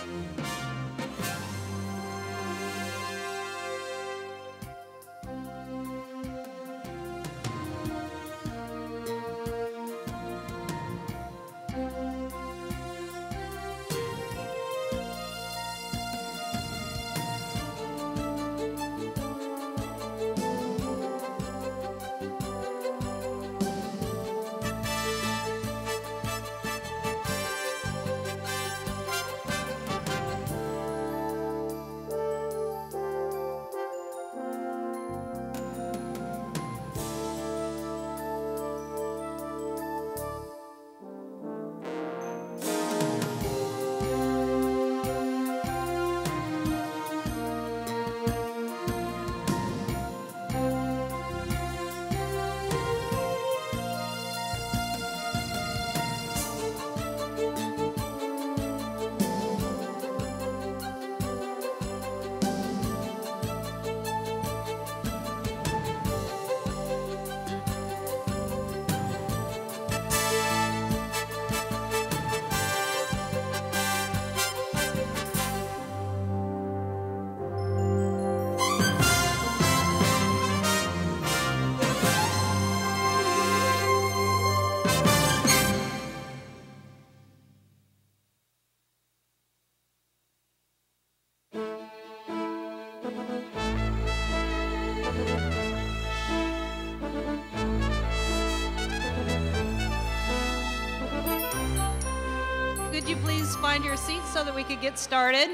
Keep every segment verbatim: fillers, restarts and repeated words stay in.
Could you please find your seats so that we could get started?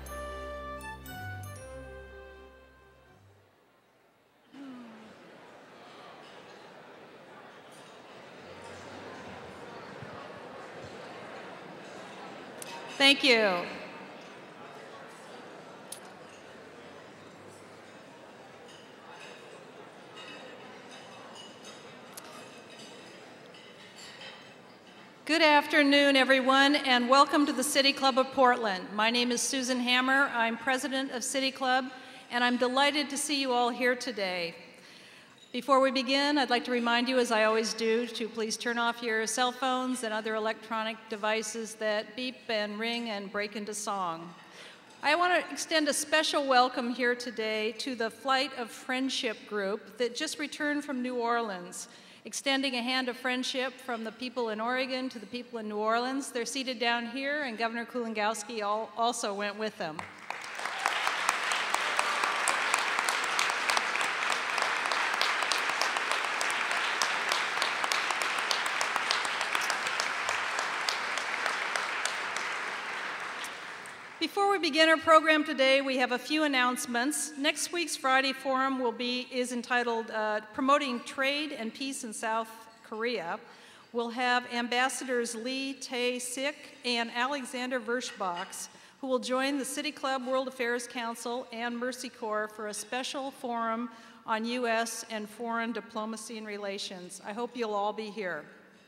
Thank you. Good afternoon, everyone, and welcome to the City Club of Portland. My name is Susan Hammer. I'm president of City Club, and I'm delighted to see you all here today. Before we begin, I'd like to remind you, as I always do, to please turn off your cell phones and other electronic devices that beep and ring and break into song. I want to extend a special welcome here today to the Flight of Friendship group that just returned from New Orleans. Extending a hand of friendship from the people in Oregon to the people in New Orleans. They're seated down here, and Governor Kulongoski also went with them. Before we begin our program today, we have a few announcements. Next week's Friday Forum will be, is entitled uh, Promoting Trade and Peace in South Korea. We'll have Ambassadors Lee Tae-sik and Alexander Vershbox, who will join the City Club World Affairs Council and Mercy Corps for a special forum on U S and foreign diplomacy and relations. I hope you'll all be here.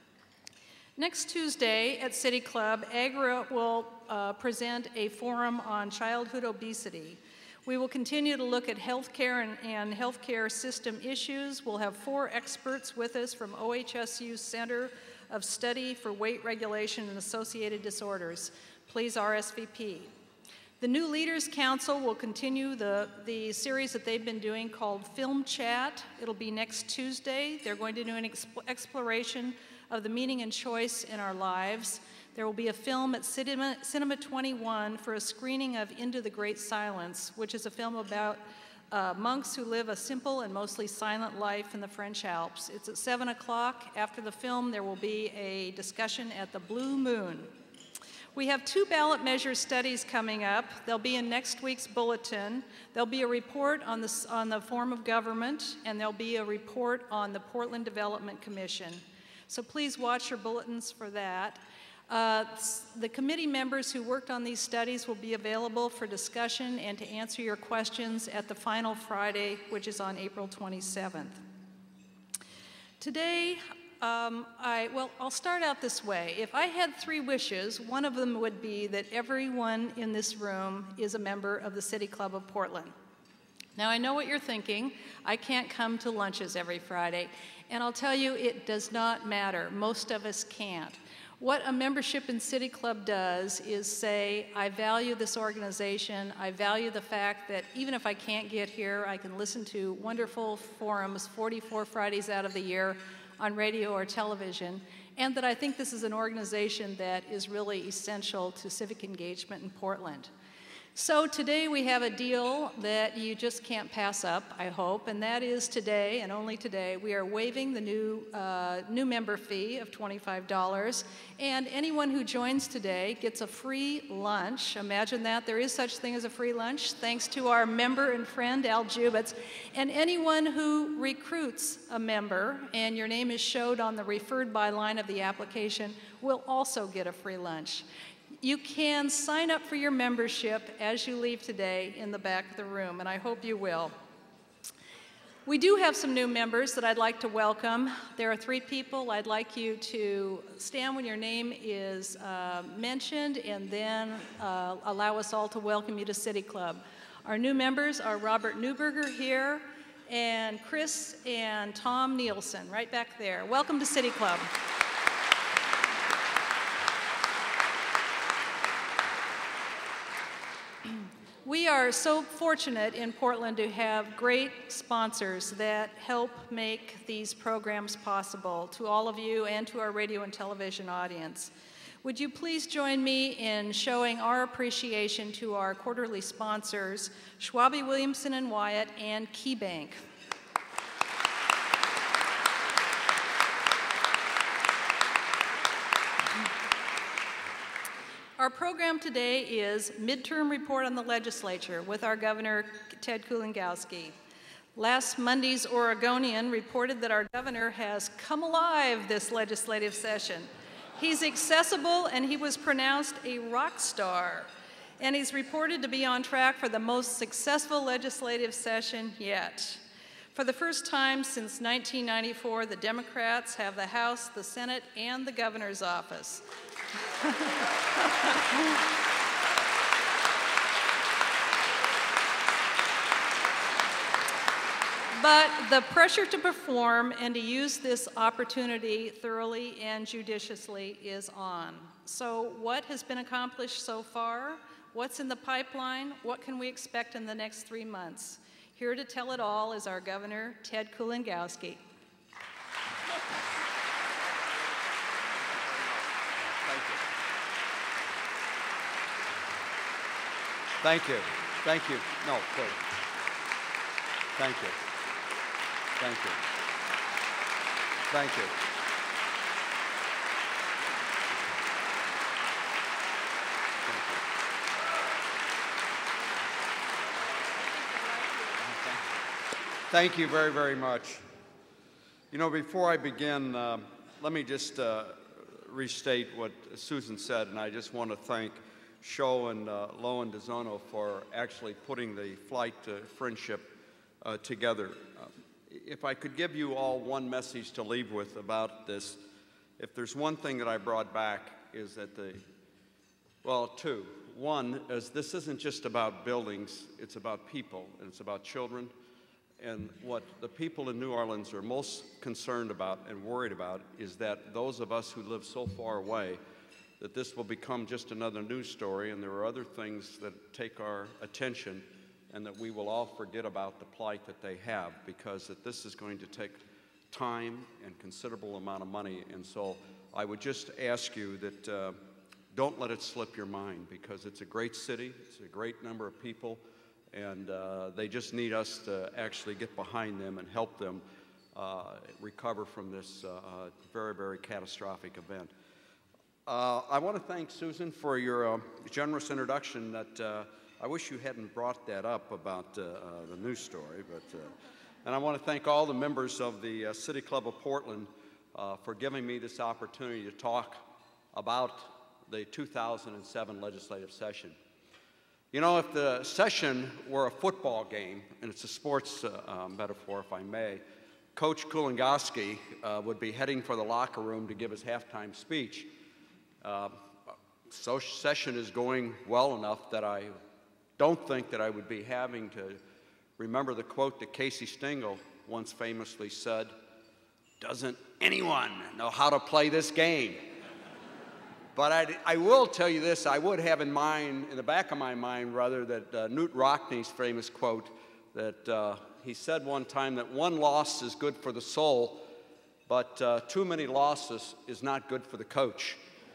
Next Tuesday at City Club, AGRA will uh, present a forum on childhood obesity. We will continue to look at healthcare and, and healthcare system issues. We'll have four experts with us from O H S U's Center of Study for Weight Regulation and Associated Disorders. Please R S V P. The New Leaders Council will continue the, the series that they've been doing called Film Chat. It'll be next Tuesday. They're going to do an exp exploration of the meaning and choice in our lives. There will be a film at Cinema, Cinema twenty-one for a screening of Into the Great Silence, which is a film about uh, monks who live a simple and mostly silent life in the French Alps. It's at seven o'clock. After the film, there will be a discussion at the Blue Moon. We have two ballot measure studies coming up. They'll be in next week's bulletin. There'll be a report on the, on the form of government, and there'll be a report on the Portland Development Commission. So please watch your bulletins for that. Uh, the committee members who worked on these studies will be available for discussion and to answer your questions at the final Friday, which is on April twenty-seventh. Today, um, I, well, I'll start out this way. If I had three wishes, one of them would be that everyone in this room is a member of the City Club of Portland. Now, I know what you're thinking. I can't come to lunches every Friday. And I'll tell you, it does not matter. Most of us can't. What a membership in City Club does is say, I value this organization, I value the fact that even if I can't get here, I can listen to wonderful forums forty-four Fridays out of the year on radio or television, and that I think this is an organization that is really essential to civic engagement in Portland. So today we have a deal that you just can't pass up, I hope, and that is today, and only today, we are waiving the new, uh, new member fee of twenty-five dollars, and anyone who joins today gets a free lunch. Imagine that, there is such thing as a free lunch, thanks to our member and friend, Al Jubitz. And anyone who recruits a member, and your name is showed on the referred by line of the application, will also get a free lunch. You can sign up for your membership as you leave today in the back of the room, and I hope you will. We do have some new members that I'd like to welcome. There are three people. I'd like you to stand when your name is uh, mentioned, and then uh, allow us all to welcome you to City Club. Our new members are Robert Newberger here, and Chris and Tom Nielsen right back there. Welcome to City Club. We are so fortunate in Portland to have great sponsors that help make these programs possible, to all of you and to our radio and television audience. Would you please join me in showing our appreciation to our quarterly sponsors, Schwabe Williamson and Wyatt and KeyBank. Our program today is Midterm Report on the Legislature with our Governor, Ted Kulongoski. Last Monday's Oregonian reported that our governor has come alive this legislative session. He's accessible and he was pronounced a rock star. And he's reported to be on track for the most successful legislative session yet. For the first time since nineteen ninety-four, the Democrats have the House, the Senate, and the governor's office. But the pressure to perform and to use this opportunity thoroughly and judiciously is on. So what has been accomplished so far? What's in the pipeline? What can we expect in the next three months? Here to tell it all is our Governor, Ted Kulongoski. Thank you. Thank you. No, please. Thank you. Thank you. Thank you. Thank you very, very much. You know, before I begin, uh, let me just uh, restate what Susan said, and I just want to thank Sho and uh, Lowen DeZono for actually putting the Flight to Friendship uh, together. Uh, if I could give you all one message to leave with about this, if there's one thing that I brought back is that the, well, two. One is this isn't just about buildings, it's about people, and it's about children. And what the people in New Orleans are most concerned about and worried about is that those of us who live so far away, that this will become just another news story, and there are other things that take our attention, and that we will all forget about the plight that they have, because that this is going to take time and considerable amount of money. And so I would just ask you that uh, don't let it slip your mind, because it's a great city, it's a great number of people, and uh, they just need us to actually get behind them and help them uh, recover from this uh, very, very catastrophic event. Uh, I want to thank Susan for your uh, generous introduction. That uh, I wish you hadn't brought that up about uh, uh, the news story, but uh, and I want to thank all the members of the uh, City Club of Portland uh, for giving me this opportunity to talk about the two thousand seven legislative session. You know, if the session were a football game, and it's a sports uh, uh, metaphor, if I may, Coach Kulongoski uh, would be heading for the locker room to give his halftime speech. Uh, so session is going well enough that I don't think that I would be having to remember the quote that Casey Stengel once famously said, "Doesn't anyone know how to play this game?" But I, I will tell you this, I would have in mind, in the back of my mind, rather, that uh, Newt Rockney's famous quote that uh, he said one time that one loss is good for the soul, but uh, too many losses is not good for the coach.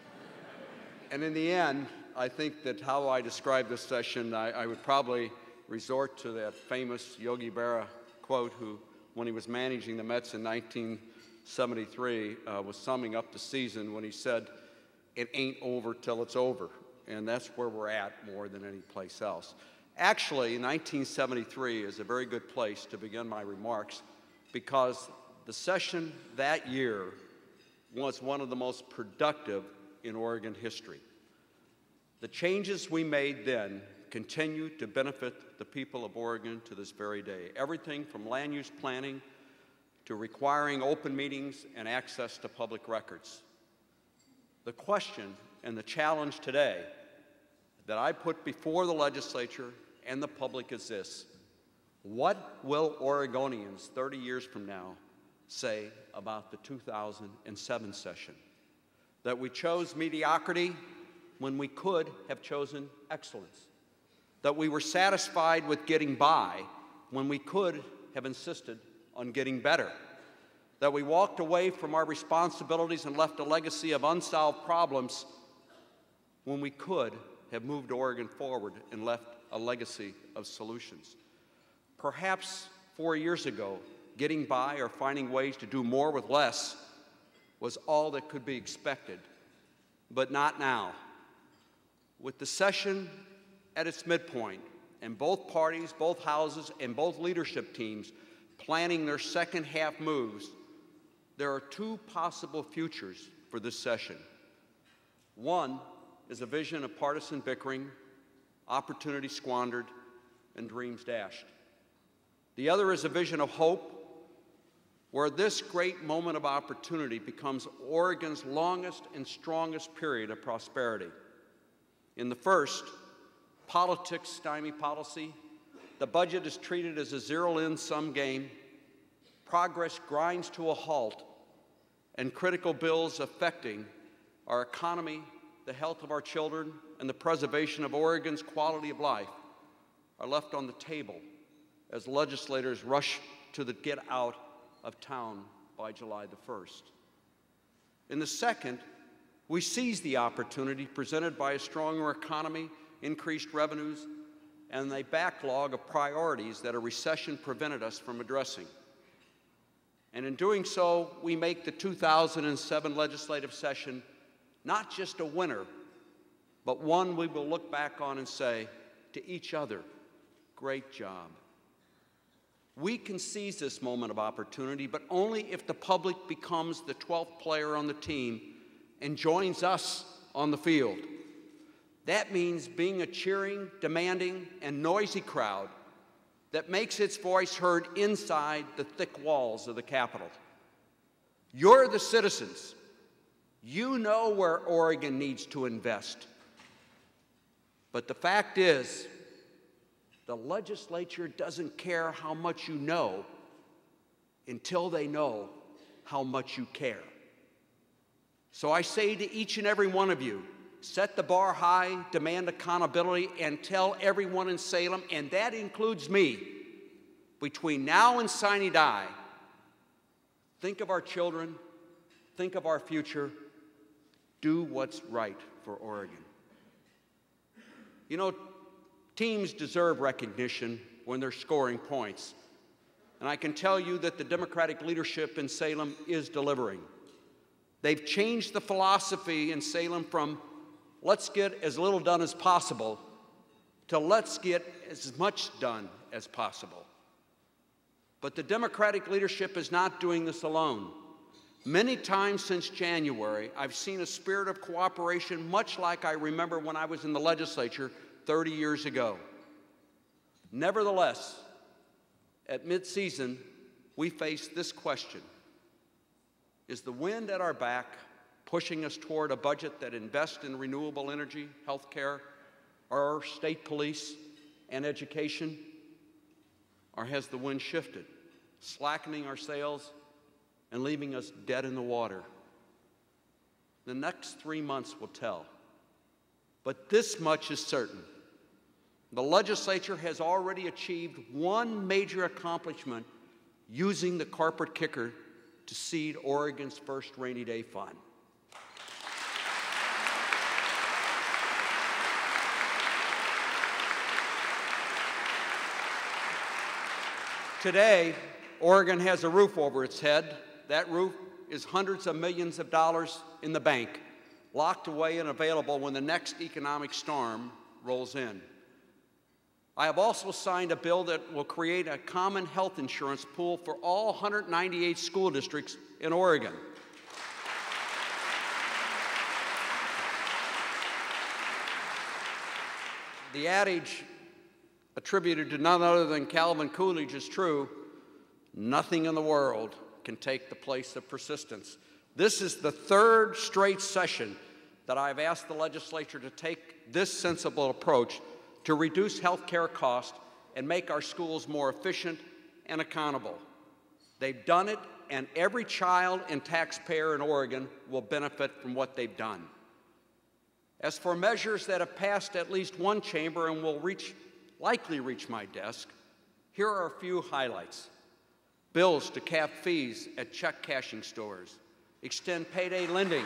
And in the end, I think that how I describe this session, I, I would probably resort to that famous Yogi Berra quote, who, when he was managing the Mets in nineteen seventy-three, uh, was summing up the season when he said, "It ain't over till it's over." And that's where we're at more than any place else. Actually, nineteen seventy-three is a very good place to begin my remarks because the session that year was one of the most productive in Oregon history. The changes we made then continue to benefit the people of Oregon to this very day. Everything from land use planning to requiring open meetings and access to public records. The question and the challenge today that I put before the legislature and the public is this: what will Oregonians thirty years from now say about the two thousand seven session? That we chose mediocrity when we could have chosen excellence. That we were satisfied with getting by when we could have insisted on getting better. That we walked away from our responsibilities and left a legacy of unsolved problems when we could have moved Oregon forward and left a legacy of solutions. Perhaps four years ago, getting by or finding ways to do more with less was all that could be expected, but not now. With the session at its midpoint, and both parties, both houses, and both leadership teams planning their second half moves, there are two possible futures for this session. One is a vision of partisan bickering, opportunity squandered, and dreams dashed. The other is a vision of hope, where this great moment of opportunity becomes Oregon's longest and strongest period of prosperity. In the first, politics stymie policy, the budget is treated as a zero-in-sum game, progress grinds to a halt, and critical bills affecting our economy, the health of our children, and the preservation of Oregon's quality of life are left on the table as legislators rush to the get out of town by July the first. In the second, we seize the opportunity presented by a stronger economy, increased revenues, and a backlog of priorities that a recession prevented us from addressing. And in doing so, we make the two thousand seven legislative session not just a winner, but one we will look back on and say to each other, great job. We can seize this moment of opportunity, but only if the public becomes the twelfth player on the team and joins us on the field. That means being a cheering, demanding, and noisy crowd that makes its voice heard inside the thick walls of the Capitol. You're the citizens. You know where Oregon needs to invest. But the fact is, the legislature doesn't care how much you know until they know how much you care. So I say to each and every one of you, set the bar high, demand accountability, and tell everyone in Salem, and that includes me, between now and sine die, think of our children, think of our future, do what's right for Oregon. You know, teams deserve recognition when they're scoring points, and I can tell you that the Democratic leadership in Salem is delivering. They've changed the philosophy in Salem from let's get as little done as possible to let's get as much done as possible. But the Democratic leadership is not doing this alone. Many times since January, I've seen a spirit of cooperation much like I remember when I was in the legislature thirty years ago. Nevertheless, at mid-season, we face this question. Is the wind at our back pushing us toward a budget that invests in renewable energy, health care, our state police, and education? Or has the wind shifted, slackening our sails and leaving us dead in the water? The next three months will tell. But this much is certain. The legislature has already achieved one major accomplishment using the corporate kicker to seed Oregon's first rainy day fund. Today, Oregon has a roof over its head. That roof is hundreds of millions of dollars in the bank, locked away and available when the next economic storm rolls in. I have also signed a bill that will create a common health insurance pool for all one hundred ninety-eight school districts in Oregon. The adage attributed to none other than Calvin Coolidge is true: nothing in the world can take the place of persistence. This is the third straight session that I've asked the legislature to take this sensible approach to reduce health care costs and make our schools more efficient and accountable. They've done it, and every child and taxpayer in Oregon will benefit from what they've done. As for measures that have passed at least one chamber and will reach, likely reach my desk, here are a few highlights. Bills to cap fees at check cashing stores, extend payday lending,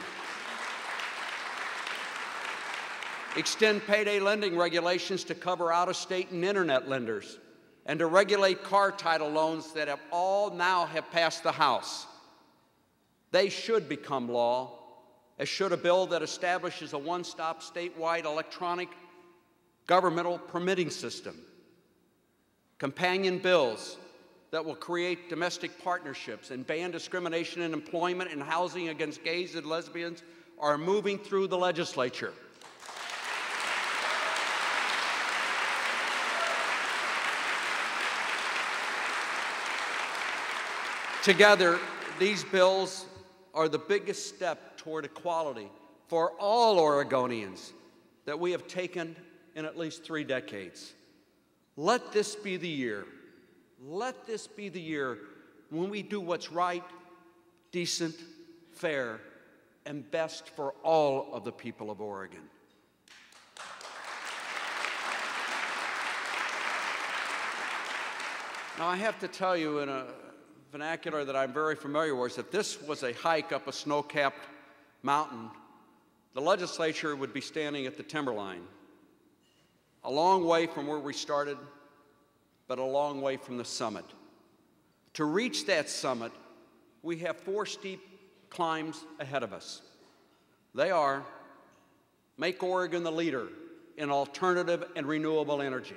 extend payday lending regulations to cover out-of-state and internet lenders, and to regulate car title loans that have all now have passed the House. They should become law, as should a bill that establishes a one-stop statewide electronic governmental permitting system. Companion bills that will create domestic partnerships and ban discrimination in employment and housing against gays and lesbians are moving through the legislature. Together, these bills are the biggest step toward equality for all Oregonians that we have taken in at least three decades. Let this be the year, let this be the year when we do what's right, decent, fair, and best for all of the people of Oregon. Now, I have to tell you in a vernacular that I'm very familiar with, if this was a hike up a snow-capped mountain, the legislature would be standing at the timberline, a long way from where we started, but a long way from the summit. To reach that summit, we have four steep climbs ahead of us. They are: make Oregon the leader in alternative and renewable energy.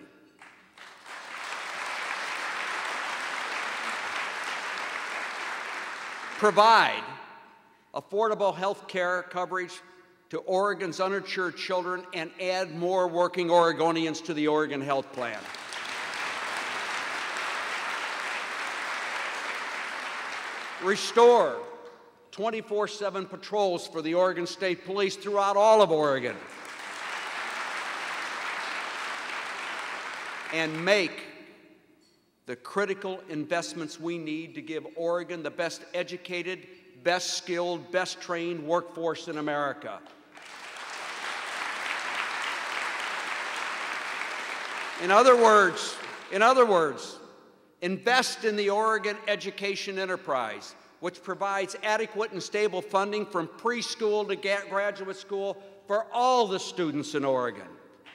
Provide affordable health care coverage to Oregon's uninsured children and add more working Oregonians to the Oregon Health Plan. Restore twenty-four seven patrols for the Oregon State Police throughout all of Oregon. And make the critical investments we need to give Oregon the best educated, best skilled, best trained workforce in America. In other words, in other words, invest in the Oregon education enterprise, which provides adequate and stable funding from preschool to graduate school for all the students in Oregon.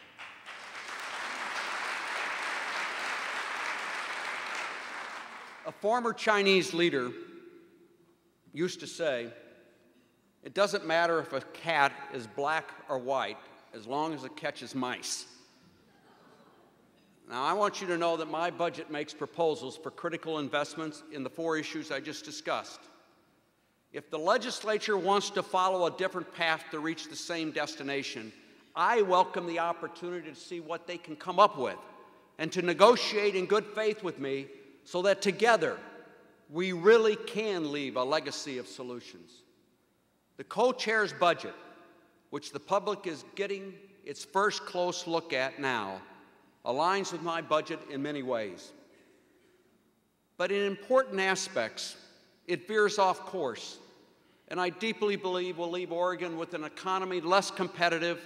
A former Chinese leader used to say, "It doesn't matter if a cat is black or white, as long as it catches mice." Now, I want you to know that my budget makes proposals for critical investments in the four issues I just discussed. If the legislature wants to follow a different path to reach the same destination, I welcome the opportunity to see what they can come up with and to negotiate in good faith with me so that together we really can leave a legacy of solutions. The co-chair's budget, which the public is getting its first close look at now, aligns with my budget in many ways. But in important aspects, it veers off course and I deeply believe will leave Oregon with an economy less competitive.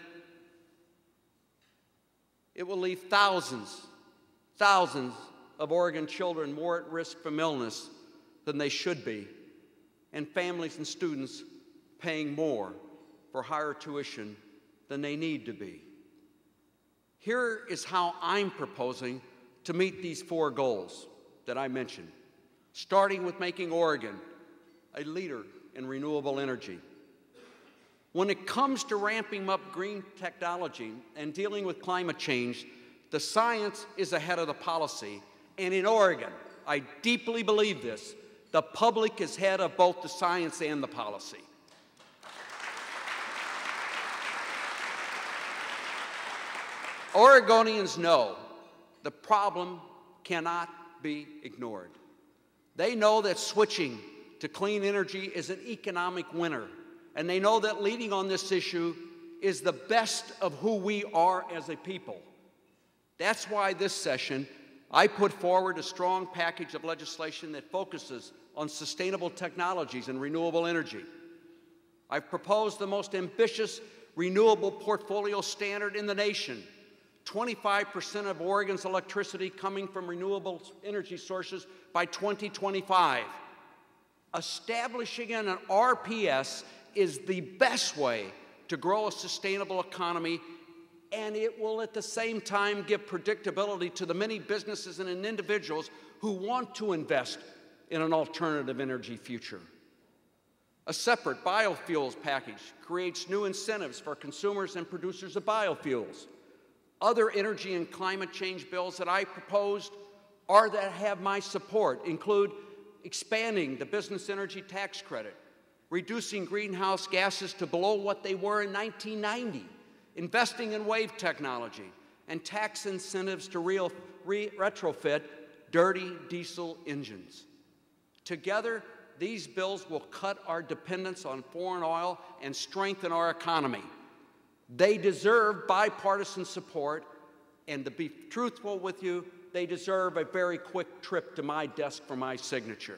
It will leave thousands, thousands of Oregon children more at risk from illness than they should be, and families and students paying more for higher tuition than they need to be. Here is how I'm proposing to meet these four goals that I mentioned, starting with making Oregon a leader in renewable energy. When it comes to ramping up green technology and dealing with climate change, the science is ahead of the policy. And in Oregon, I deeply believe this, the public is ahead of both the science and the policy. Oregonians know the problem cannot be ignored. They know that switching to clean energy is an economic winner, and they know that leading on this issue is the best of who we are as a people. That's why this session I put forward a strong package of legislation that focuses on sustainable technologies and renewable energy. I've proposed the most ambitious renewable portfolio standard in the nation, twenty-five percent of Oregon's electricity coming from renewable energy sources by twenty twenty-five. Establishing an R P S is the best way to grow a sustainable economy, and it will at the same time give predictability to the many businesses and individuals who want to invest in an alternative energy future. A separate biofuels package creates new incentives for consumers and producers of biofuels. Other energy and climate change bills that I proposed or that have my support include expanding the business energy tax credit, reducing greenhouse gases to below what they were in nineteen ninety, investing in wave technology, and tax incentives to real, re retrofit dirty diesel engines. Together, these bills will cut our dependence on foreign oil and strengthen our economy. They deserve bipartisan support, and to be truthful with you, they deserve a very quick trip to my desk for my signature.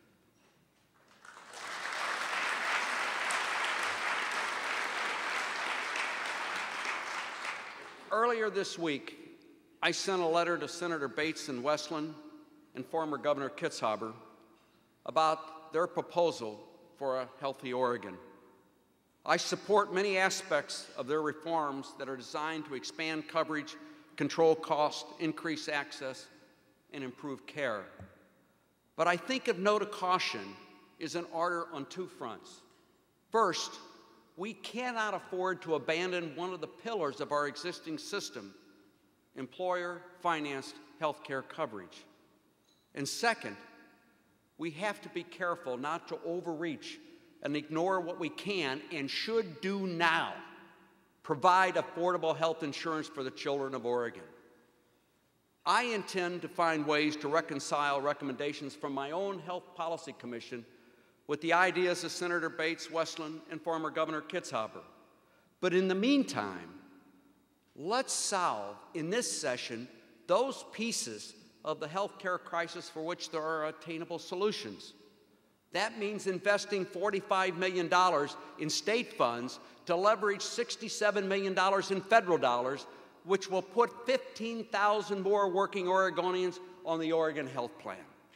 Earlier this week, I sent a letter to Senator Bates in Westland and former Governor Kitzhaber about their proposal for a healthy Oregon. I support many aspects of their reforms that are designed to expand coverage, control costs, increase access, and improve care. But I think of note of caution is in order on two fronts. First, we cannot afford to abandon one of the pillars of our existing system, employer-financed health care coverage. And second, we have to be careful not to overreach and ignore what we can and should do now, provide affordable health insurance for the children of Oregon. I intend to find ways to reconcile recommendations from my own Health Policy Commission with the ideas of Senator Bates, Westland, and former Governor Kitzhaber. But in the meantime, let's solve in this session those pieces of the health care crisis for which there are attainable solutions. That means investing forty-five million dollars in state funds to leverage sixty-seven million dollars in federal dollars, which will put fifteen thousand more working Oregonians on the Oregon Health Plan.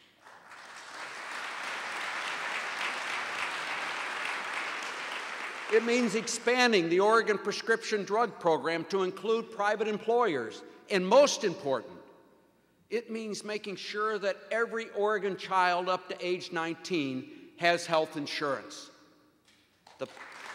It means expanding the Oregon prescription drug program to include private employers. And most important, it means making sure that every Oregon child up to age nineteen has health insurance. The,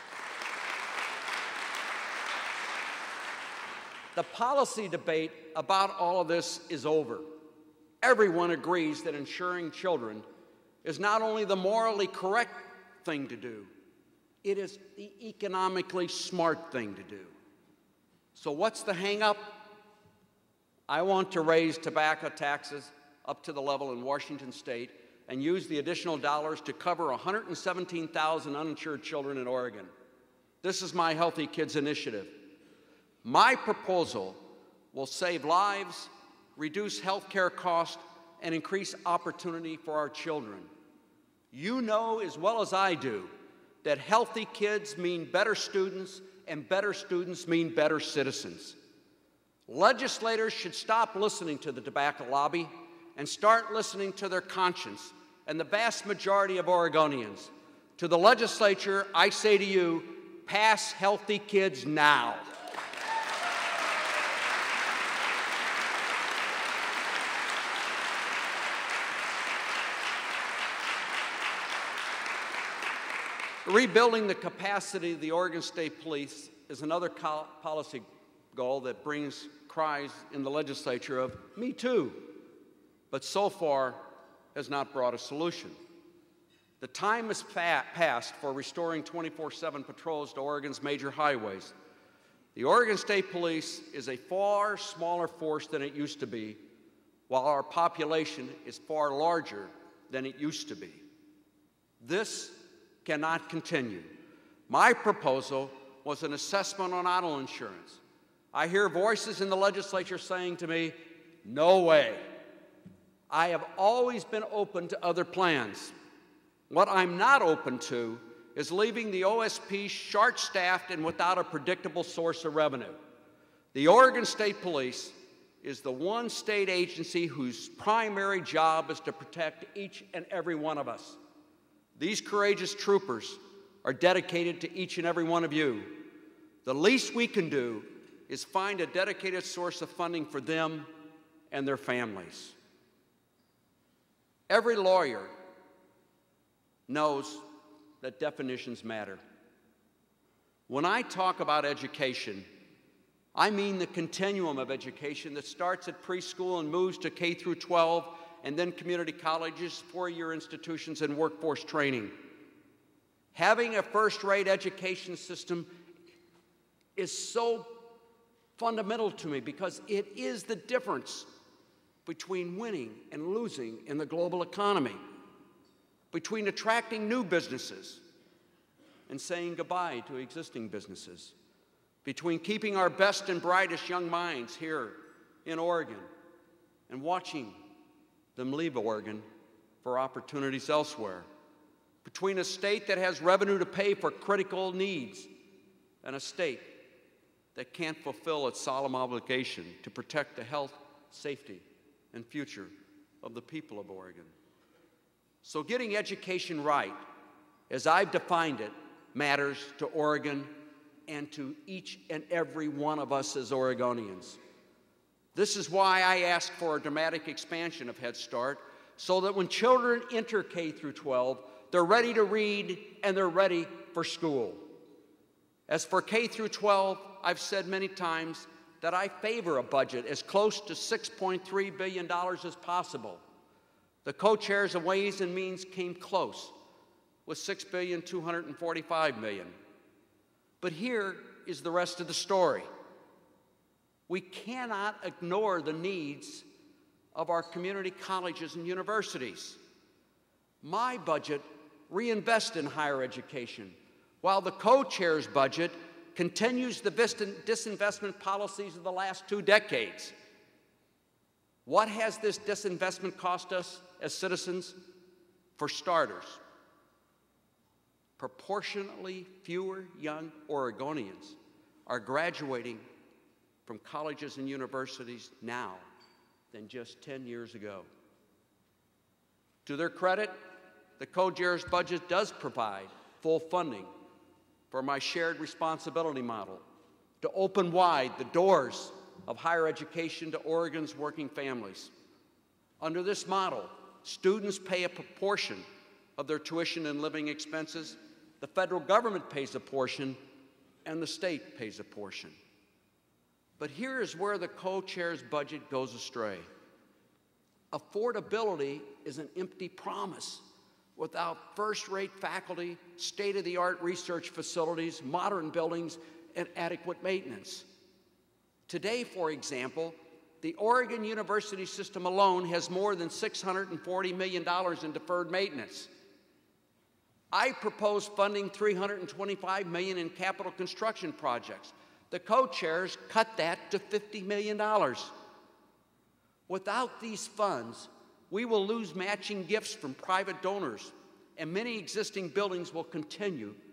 the policy debate about all of this is over. Everyone agrees that insuring children is not only the morally correct thing to do, it is the economically smart thing to do. So what's the hang-up? I want to raise tobacco taxes up to the level in Washington State and use the additional dollars to cover one hundred seventeen thousand uninsured children in Oregon. This is my Healthy Kids initiative. My proposal will save lives, reduce health care costs, and increase opportunity for our children. You know as well as I do that healthy kids mean better students, and better students mean better citizens. Legislators should stop listening to the tobacco lobby and start listening to their conscience and the vast majority of Oregonians. To the legislature, I say to you, pass healthy kids now. Rebuilding the capacity of the Oregon State Police is another policy goal that brings cries in the legislature of, me too, but so far has not brought a solution. The time has passed for restoring twenty-four seven patrols to Oregon's major highways. The Oregon State Police is a far smaller force than it used to be, while our population is far larger than it used to be. This cannot continue. My proposal was an assessment on auto insurance. I hear voices in the legislature saying to me, no way. I have always been open to other plans. What I'm not open to is leaving the O S P short-staffed and without a predictable source of revenue. The Oregon State Police is the one state agency whose primary job is to protect each and every one of us. These courageous troopers are dedicated to each and every one of you. The least we can do is find a dedicated source of funding for them and their families. Every lawyer knows that definitions matter. When I talk about education, I mean the continuum of education that starts at preschool and moves to K through twelve, and then community colleges, four-year institutions, and workforce training. Having a first-rate education system is so fundamental to me because it is the difference between winning and losing in the global economy, between attracting new businesses and saying goodbye to existing businesses, between keeping our best and brightest young minds here in Oregon and watching them leave Oregon for opportunities elsewhere, between a state that has revenue to pay for critical needs and a state that can't fulfill its solemn obligation to protect the health, safety, and future of the people of Oregon. So getting education right, as I've defined it, matters to Oregon and to each and every one of us as Oregonians. This is why I ask for a dramatic expansion of Head Start, so that when children enter K through twelve, they're ready to read and they're ready for school. As for K through twelve, I've said many times that I favor a budget as close to six point three billion dollars as possible. The co-chairs of Ways and Means came close with six billion two hundred forty-five million dollars. But here is the rest of the story. We cannot ignore the needs of our community colleges and universities. My budget reinvests in higher education, while the co-chair's budget continues the disinvestment policies of the last two decades. What has this disinvestment cost us as citizens? For starters, proportionately fewer young Oregonians are graduating from colleges and universities now than just ten years ago. To their credit, the co-chair's budget does provide full funding for my shared responsibility model to open wide the doors of higher education to Oregon's working families. Under this model, students pay a proportion of their tuition and living expenses, the federal government pays a portion, and the state pays a portion. But here is where the co-chair's budget goes astray. Affordability is an empty promise without first-rate faculty, state-of-the-art research facilities, modern buildings, and adequate maintenance. Today, for example, the Oregon University system alone has more than six hundred forty million dollars in deferred maintenance. I propose funding three hundred twenty-five million dollars in capital construction projects. The co-chairs cut that to fifty million dollars. Without these funds, we will lose matching gifts from private donors, and many existing buildings will continue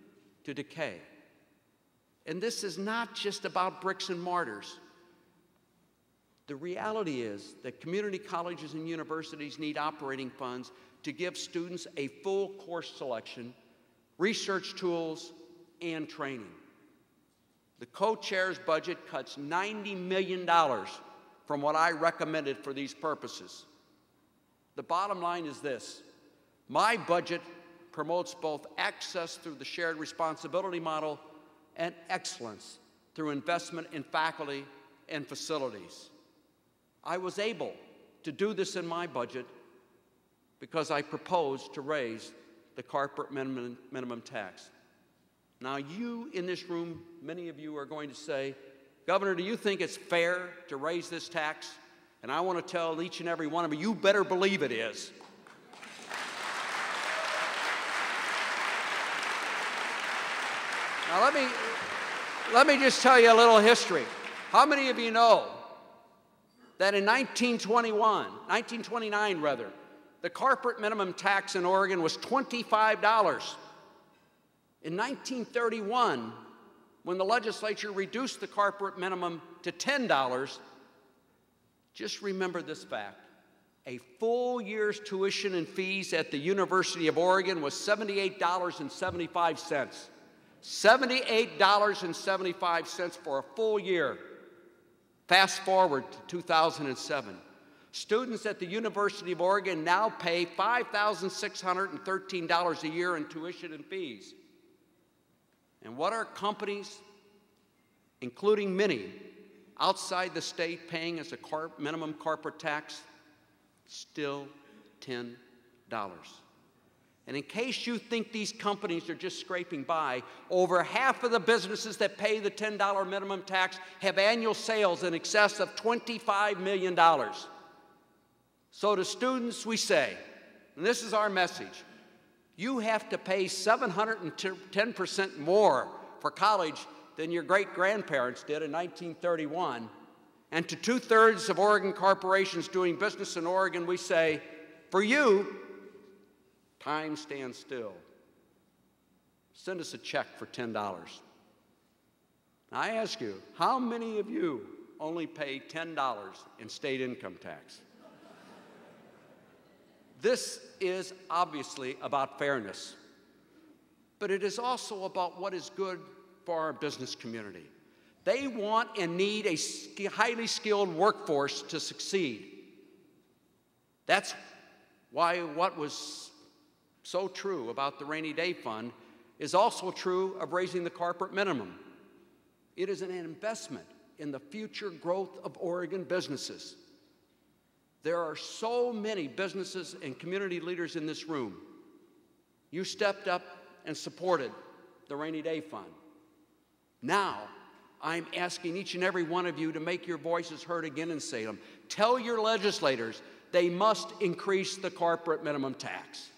to decay. And this is not just about bricks and mortars. The reality is that community colleges and universities need operating funds to give students a full course selection, research tools, and training. The co-chair's budget cuts ninety million dollars from what I recommended for these purposes. The bottom line is this: my budget promotes both access through the shared responsibility model and excellence through investment in faculty and facilities. I was able to do this in my budget because I proposed to raise the corporate minimum, minimum tax. Now, you in this room, many of you are going to say, Governor, do you think it's fair to raise this tax? And I want to tell each and every one of you, you better believe it is. Now, let me, let me just tell you a little history. How many of you know that in nineteen twenty-one, nineteen twenty-nine rather, the corporate minimum tax in Oregon was twenty-five dollars. In nineteen thirty-one, when the legislature reduced the corporate minimum to ten dollars, just remember this fact: a full year's tuition and fees at the University of Oregon was seventy-eight dollars and seventy-five cents. seventy-eight dollars and seventy-five cents for a full year. Fast forward to two thousand seven. Students at the University of Oregon now pay five thousand six hundred thirteen dollars a year in tuition and fees. And what are companies, including many, outside the state paying as a car minimum corporate tax? Still ten dollars. And in case you think these companies are just scraping by, over half of the businesses that pay the ten dollar minimum tax have annual sales in excess of twenty-five million dollars. So to students we say, and this is our message, you have to pay seven hundred ten percent more for college than your great-grandparents did in nineteen thirty-one. And to two-thirds of Oregon corporations doing business in Oregon, we say, for you, time stands still. Send us a check for ten dollars. Now, I ask you, how many of you only pay ten dollars in state income tax? This is obviously about fairness, but it is also about what is good for our business community. They want and need a highly skilled workforce to succeed. That's why what was so true about the Rainy Day Fund is also true of raising the corporate minimum. It is an investment in the future growth of Oregon businesses. There are so many businesses and community leaders in this room. You stepped up and supported the Rainy Day Fund. Now, I'm asking each and every one of you to make your voices heard again in Salem. Tell your legislators they must increase the corporate minimum tax.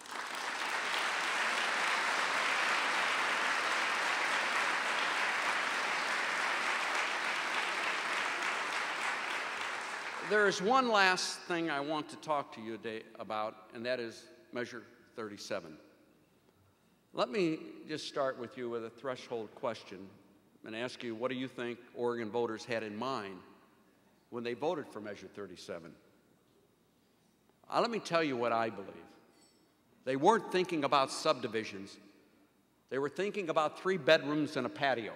There is one last thing I want to talk to you today about, and that is Measure thirty-seven. Let me just start with you with a threshold question and ask you, what do you think Oregon voters had in mind when they voted for Measure thirty-seven? Uh, let me tell you what I believe. They weren't thinking about subdivisions. They were thinking about three bedrooms and a patio.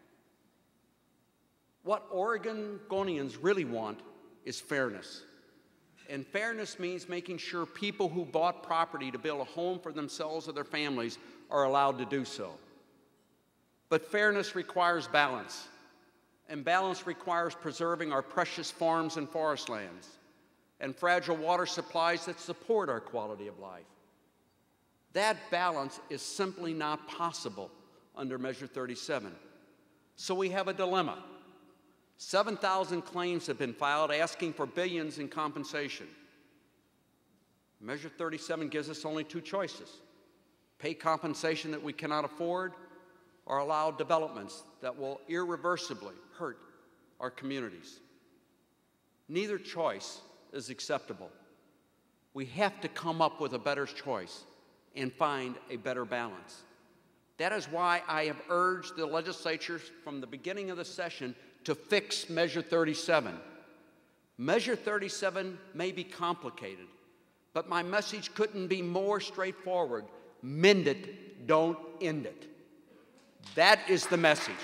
What Oregonians really want is fairness. And fairness means making sure people who bought property to build a home for themselves or their families are allowed to do so. But fairness requires balance, and balance requires preserving our precious farms and forest lands and fragile water supplies that support our quality of life. That balance is simply not possible under Measure thirty-seven. So we have a dilemma. seven thousand claims have been filed asking for billions in compensation. Measure thirty-seven gives us only two choices: pay compensation that we cannot afford, or allow developments that will irreversibly hurt our communities. Neither choice is acceptable. We have to come up with a better choice and find a better balance. That is why I have urged the legislature from the beginning of the session to fix Measure thirty-seven. Measure thirty-seven may be complicated, but my message couldn't be more straightforward. Mend it, don't end it. That is the message.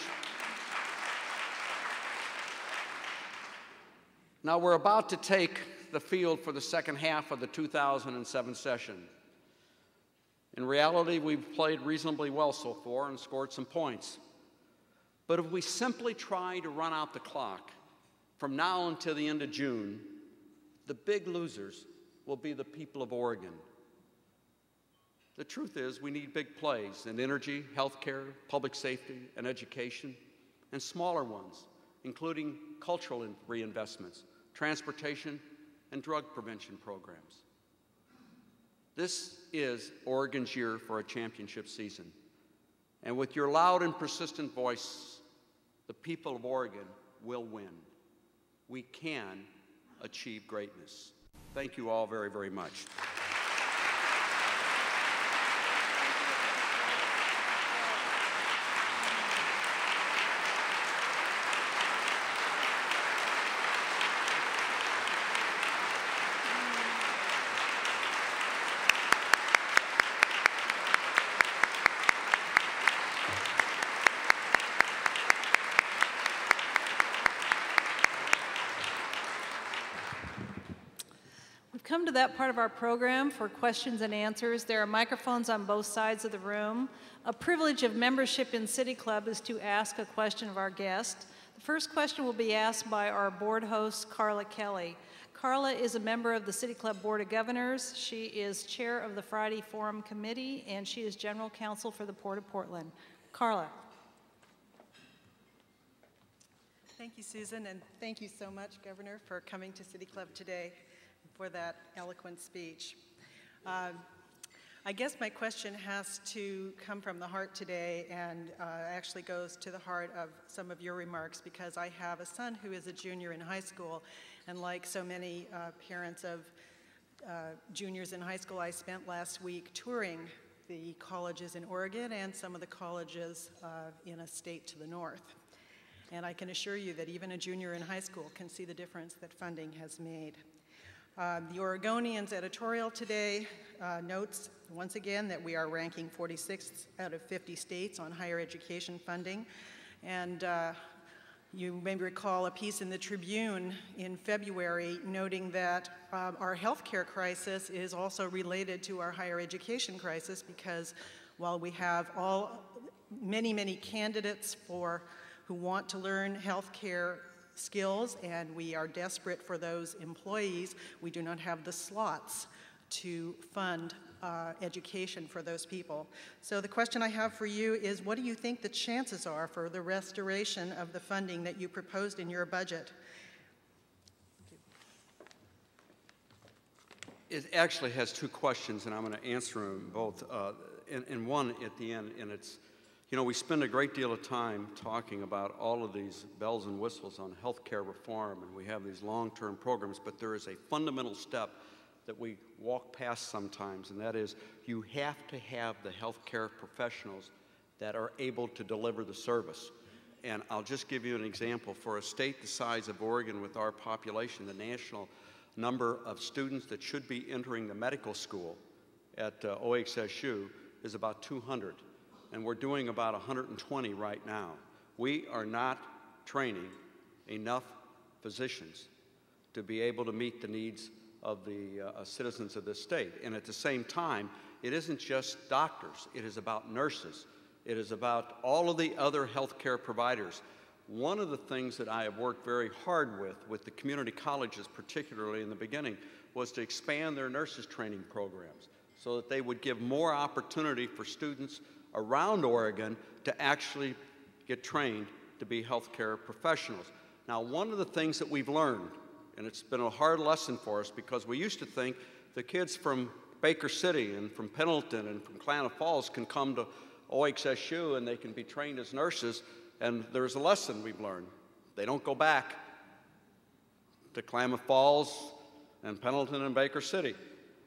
Now, we're about to take the field for the second half of the two thousand seven session. In reality, we've played reasonably well so far and scored some points. But if we simply try to run out the clock from now until the end of June, the big losers will be the people of Oregon. The truth is, we need big plays in energy, healthcare, public safety, and education, and smaller ones, including cultural reinvestments, transportation, and drug prevention programs. This is Oregon's year for a championship season. And with your loud and persistent voice, the people of Oregon will win. We can achieve greatness. Thank you all very, very much. Come to that part of our program for questions and answers. There are microphones on both sides of the room. A privilege of membership in City Club is to ask a question of our guest. The first question will be asked by our board host, Carla Kelly. Carla is a member of the City Club Board of Governors. She is chair of the Friday Forum Committee, and she is general counsel for the Port of Portland. Carla. Thank you, Susan, and thank you so much, Governor, for coming to City Club today for that eloquent speech. Um, I guess my question has to come from the heart today and uh, actually goes to the heart of some of your remarks, because I have a son who is a junior in high school, and like so many uh, parents of uh, juniors in high school, I spent last week touring the colleges in Oregon and some of the colleges uh, in a state to the north. And I can assure you that even a junior in high school can see the difference that funding has made. Uh, the Oregonian's editorial today uh, notes once again that we are ranking forty-sixth out of fifty states on higher education funding. And uh, you may recall a piece in the Tribune in February noting that um, our healthcare crisis is also related to our higher education crisis, because while we have all many, many candidates for who want to learn healthcare skills, and we are desperate for those employees, we do not have the slots to fund uh, education for those people. So the question I have for you is, what do you think the chances are for the restoration of the funding that you proposed in your budget? It actually has two questions, and I'm going to answer them both. Uh, and, and one at the end, and it's, you know, we spend a great deal of time talking about all of these bells and whistles on healthcare reform, and we have these long-term programs, but there is a fundamental step that we walk past sometimes, and that is you have to have the healthcare professionals that are able to deliver the service. And I'll just give you an example. For a state the size of Oregon with our population, the national number of students that should be entering the medical school at uh, O H S U is about two hundred. And we're doing about one hundred twenty right now. We are not training enough physicians to be able to meet the needs of the uh, citizens of this state. And at the same time, it isn't just doctors. It is about nurses. It is about all of the other healthcare providers. One of the things that I have worked very hard with, with the community colleges particularly in the beginning, was to expand their nurses training programs so that they would give more opportunity for students around Oregon to actually get trained to be healthcare professionals. Now, one of the things that we've learned, and it's been a hard lesson for us, because we used to think the kids from Baker City and from Pendleton and from Klamath Falls can come to O H S U and they can be trained as nurses, and there's a lesson we've learned. They don't go back to Klamath Falls and Pendleton and Baker City.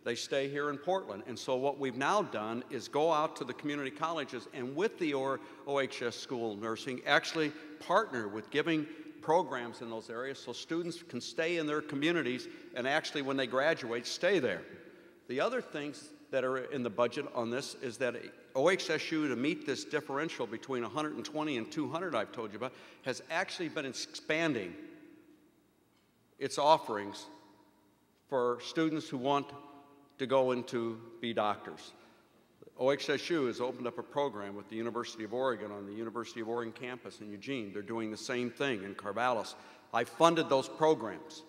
They stay here in Portland. And so what we've now done is go out to the community colleges and with the O H S School of Nursing actually partner with giving programs in those areas so students can stay in their communities and actually when they graduate stay there. The other things that are in the budget on this is that O H S U, to meet this differential between one hundred twenty and two hundred I've told you about, has actually been expanding its offerings for students who want to go into be doctors. O H S U has opened up a program with the University of Oregon on the University of Oregon campus in Eugene. They're doing the same thing in Corvallis. I funded those programs.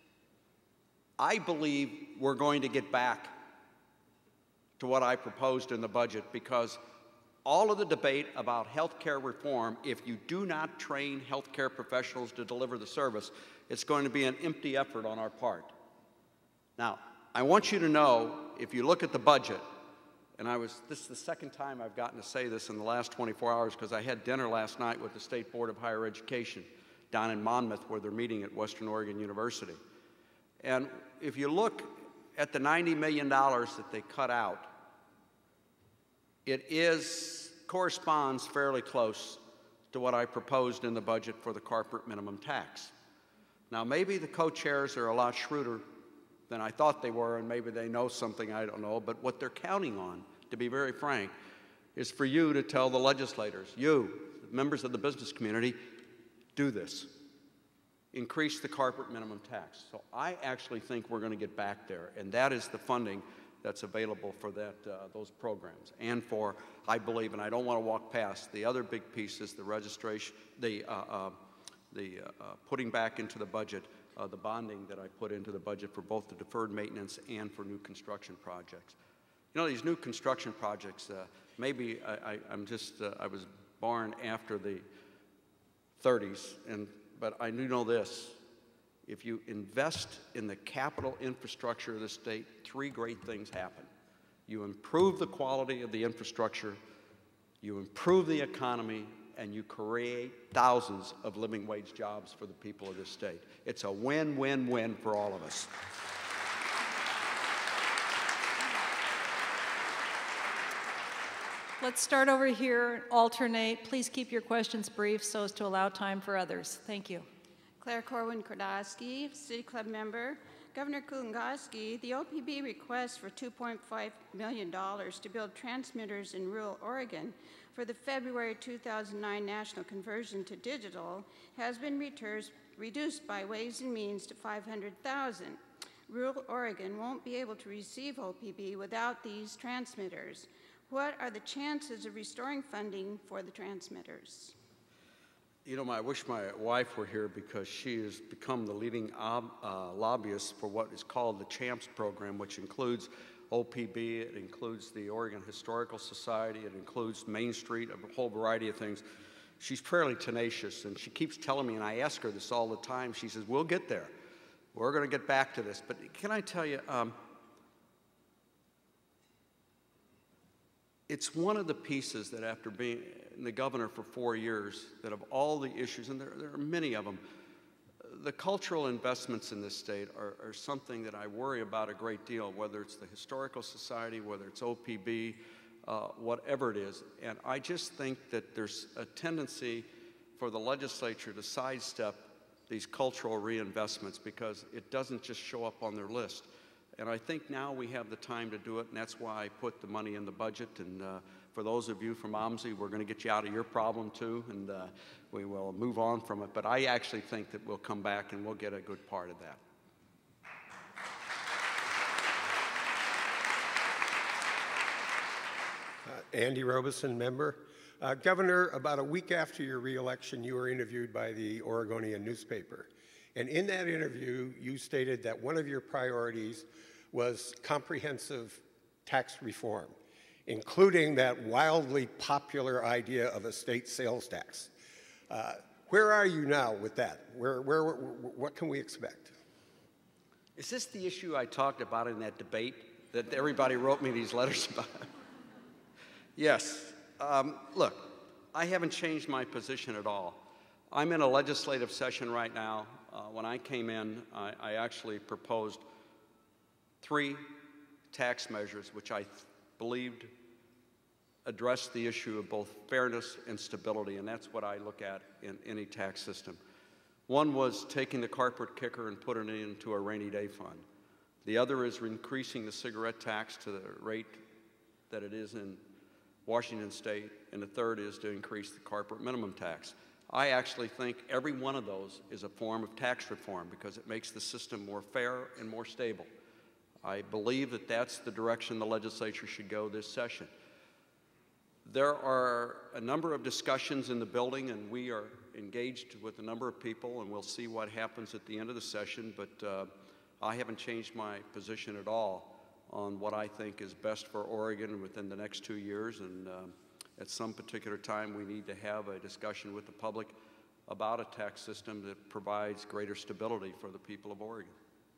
I believe we're going to get back to what I proposed in the budget because all of the debate about health care reform, if you do not train health care professionals to deliver the service, it's going to be an empty effort on our part. Now, I want you to know, if you look at the budget, and I was, this is the second time I've gotten to say this in the last twenty-four hours because I had dinner last night with the State Board of Higher Education down in Monmouth where they're meeting at Western Oregon University. And if you look at the ninety million dollars that they cut out, it is, corresponds fairly close to what I proposed in the budget for the corporate minimum tax. Now, maybe the co-chairs are a lot shrewder than I thought they were, and maybe they know something I don't know, but what they're counting on, to be very frank, is for you to tell the legislators, you, members of the business community, do this. Increase the corporate minimum tax. So I actually think we're going to get back there, and that is the funding that's available for that, uh, those programs. And for, I believe, and I don't want to walk past, the other big piece is the registration, the, uh, uh, the uh, uh, putting back into the budget Uh, the bonding that I put into the budget for both the deferred maintenance and for new construction projects. You know, these new construction projects, uh, maybe I, I, I'm just, uh, I was born after the thirties, and, but I do know this. If you invest in the capital infrastructure of the state, three great things happen. You improve the quality of the infrastructure, you improve the economy, and you create thousands of living wage jobs for the people of this state. It's a win-win-win for all of us. Let's start over here, alternate. Please keep your questions brief so as to allow time for others. Thank you. Claire Corwin-Kordowski, City Club member. Governor Kulongoski, the O P B request for two point five million dollars to build transmitters in rural Oregon for the February two thousand nine national conversion to digital has been reduced by Ways and Means to five hundred thousand dollars. Rural Oregon won't be able to receive O P B without these transmitters. What are the chances of restoring funding for the transmitters? You know, I wish my wife were here because she has become the leading ob, uh, lobbyist for what is called the CHAMPS program, which includes O P B, it includes the Oregon Historical Society, it includes Main Street, a whole variety of things. She's fairly tenacious, and she keeps telling me, and I ask her this all the time, she says, we'll get there. We're going to get back to this. But can I tell you, um, it's one of the pieces that after being the governor for four years, that of all the issues, and there, there are many of them, the cultural investments in this state are, are something that I worry about a great deal, whether it's the Historical Society, whether it's O P B, uh, whatever it is. And I just think that there's a tendency for the legislature to sidestep these cultural reinvestments because it doesn't just show up on their list. And I think now we have the time to do it, and that's why I put the money in the budget. And uh, for those of you from O M S I, we're going to get you out of your problem too, and uh, we will move on from it. But I actually think that we'll come back and we'll get a good part of that. Uh, Andy Robeson, member. Uh, Governor, about a week after your reelection, you were interviewed by the Oregonian newspaper. And in that interview, you stated that one of your priorities was comprehensive tax reform, including that wildly popular idea of a state sales tax. Uh, where are you now with that? Where, where, where, what can we expect? Is this the issue I talked about in that debate that everybody wrote me these letters about? Yes. Um, look, I haven't changed my position at all. I'm in a legislative session right now. Uh, when I came in, I, I actually proposed three tax measures which I believed addressed the issue of both fairness and stability, and that's what I look at in any tax system. One was taking the carpet kicker and putting it into a rainy day fund. The other is increasing the cigarette tax to the rate that it is in Washington State, and the third is to increase the corporate minimum tax. I actually think every one of those is a form of tax reform because it makes the system more fair and more stable. I believe that that's the direction the legislature should go this session. There are a number of discussions in the building, and we are engaged with a number of people, and we'll see what happens at the end of the session, but uh, I haven't changed my position at all on what I think is best for Oregon within the next two years, and um, at some particular time we need to have a discussion with the public about a tax system that provides greater stability for the people of Oregon.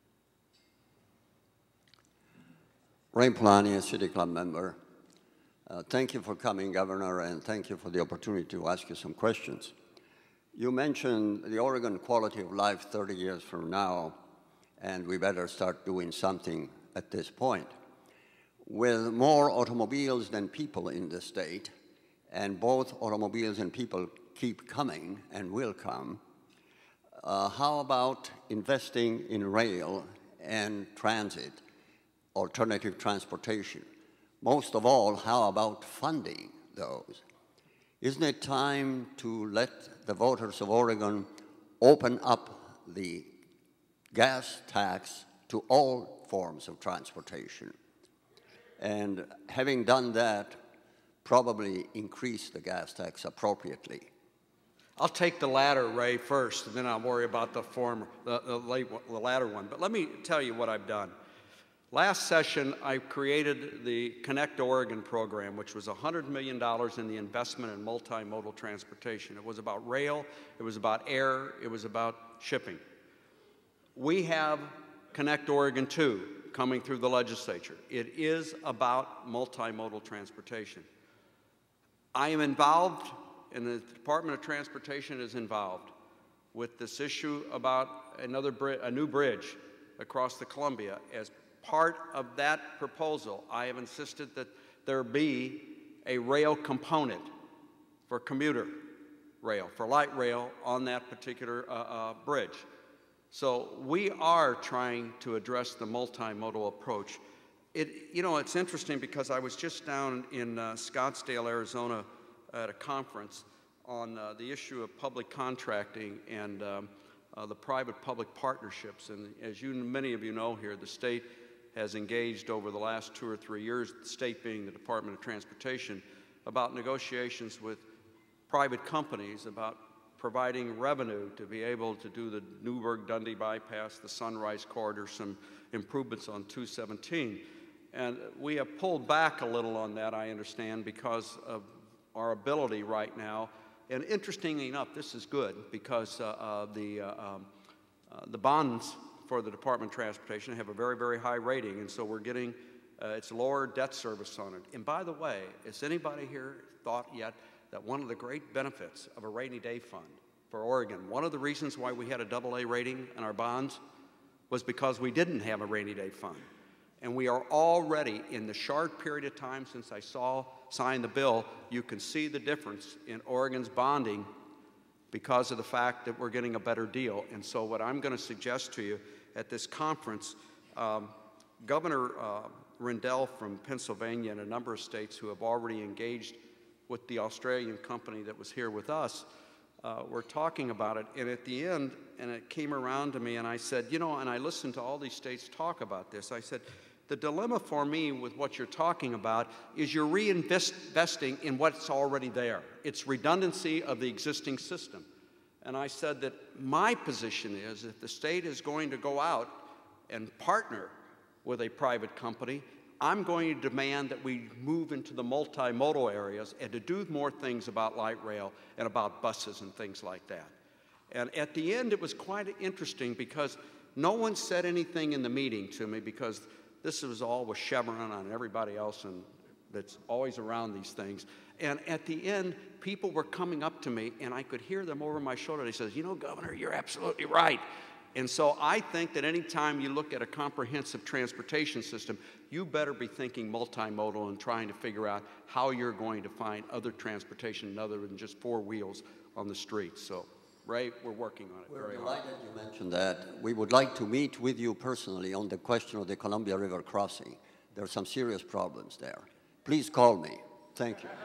Ray Polani, a City Club member. Uh, thank you for coming, Governor, and thank you for the opportunity to ask you some questions. You mentioned the Oregon quality of life thirty years from now, and we better start doing something at this point. With more automobiles than people in the state, and both automobiles and people keep coming and will come, uh, how about investing in rail and transit, alternative transportation? Most of all, how about funding those? Isn't it time to let the voters of Oregon open up the gas tax to all forms of transportation? And having done that, probably increase the gas tax appropriately. I'll take the latter, Ray, first, and then I'll worry about the former, the, the, late, the latter one. But let me tell you what I've done. Last session, I created the Connect Oregon program, which was one hundred million dollars in the investment in multimodal transportation. It was about rail, it was about air, it was about shipping. We have Connect Oregon two coming through the legislature. It is about multimodal transportation. I am involved, and the Department of Transportation is involved, with this issue about another bri- a new bridge across the Columbia. As part of that proposal, I have insisted that there be a rail component for commuter rail, for light rail on that particular uh, uh, bridge. So we are trying to address the multimodal approach. It, you know, it's interesting because I was just down in uh, Scottsdale, Arizona at a conference on uh, the issue of public contracting and um, uh, the private-public partnerships. And as you, many of you know here, the state has engaged over the last two or three years, the state being the Department of Transportation, about negotiations with private companies about providing revenue to be able to do the Newburgh-Dundee bypass, the Sunrise Corridor, some improvements on two seventeen. And we have pulled back a little on that, I understand, because of our ability right now. And interestingly enough, this is good because uh, uh, the, uh, um, uh, the bonds for the Department of Transportation have a very, very high rating, and so we're getting, uh, it's lower debt service on it. And by the way, has anybody here thought yet that one of the great benefits of a rainy day fund for Oregon, one of the reasons why we had a double A rating in our bonds was because we didn't have a rainy day fund. And we are already, in the short period of time since I saw sign the bill, you can see the difference in Oregon's bonding because of the fact that we're getting a better deal. And so what I'm going to suggest to you at this conference, um, Governor uh, Rendell from Pennsylvania and a number of states who have already engaged with the Australian company that was here with us, uh, were talking about it. And at the end, and it came around to me, and I said, you know, and I listened to all these states talk about this, I said, the dilemma for me with what you're talking about is you're reinvesting in what's already there. It's redundancy of the existing system. And I said that my position is if the state is going to go out and partner with a private company, I'm going to demand that we move into the multimodal areas and to do more things about light rail and about buses and things like that. And at the end, it was quite interesting because no one said anything in the meeting to me because this was all with Chevron and everybody else and that's always around these things. And at the end, people were coming up to me and I could hear them over my shoulder. They said, you know, Governor, you're absolutely right. And so I think that any time you look at a comprehensive transportation system, you better be thinking multimodal and trying to figure out how you're going to find other transportation other than just four wheels on the streets. So, Ray, we're working on it We're very hard. delighted you mentioned that. We would like to meet with you personally on the question of the Columbia River crossing. There are some serious problems there. Please call me. Thank you.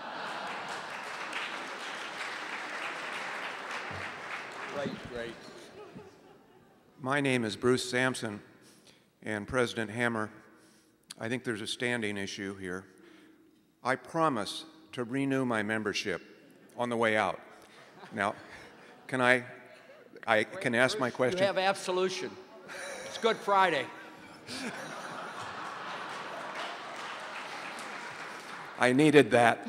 Great, great. My name is Bruce Sampson, and President Hammer, I think there's a standing issue here. I promise to renew my membership on the way out. Now, can I, I can ask my question? You have absolution. It's Good Friday. I needed that.